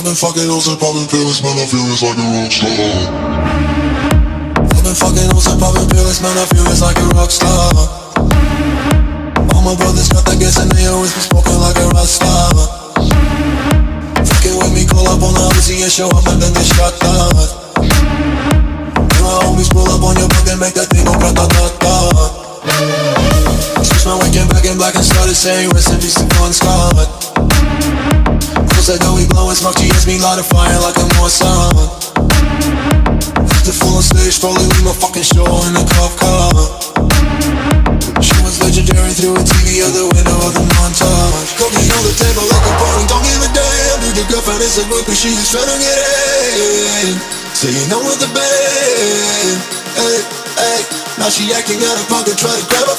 I've been fucking hoes and popping pills, man, I feel it's like a rock star. I've been fucking hoes and popping pills, man, I feel it's like a rock star. All my brothers got that gas and they always be smoking like a rock star. Fucking with me, call up on the Uzi and show up and then they shot down. And my homies pull up on your block and make that thing go grata-ta-ta. Switched my weekend back in black and started saying rest in peace to Bon Scott. Said that we blowin' smoke, she hits me light a fire like a Mossad. The full on stage, probably leave my fucking show in a cop car. She was legendary through a TV out the window of the montage. Cooking on the table like a party, don't give a damn. Dude, your girlfriend is a group, she just tryna get in. Saying no with the band, hey, hey. Now she acting out of pocket, try to grab a